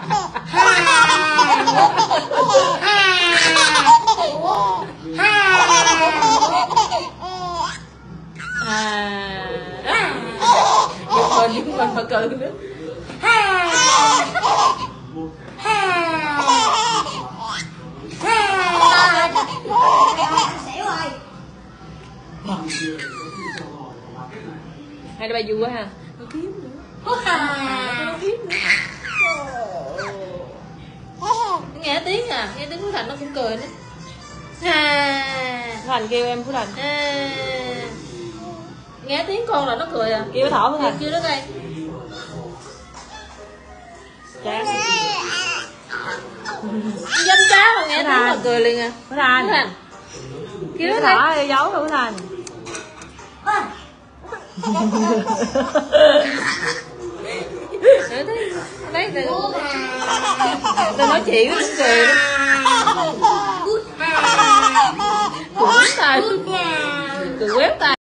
Giật mình mà cười nữa. Hai đứa bay vui quá ha. Nó kiếm nữa. Nó kiếm nữa. Nghe tiếng à, nghe tiếng Phú Thành nó cũng cười nữa. Phú Thành kêu em Phú Thành. Nghe tiếng con là nó cười à. Kêu Thỏ Phú Thành. Kêu nó đây. Chán. Danh cháu mà nghe tiếng là cười liền à. Phú Thành. Kêu nó Thỏ đây. giấu Phú Thành. Đấy, tao nói chuyện nó cười đó. Cười quéo tay. Cười quéo tay.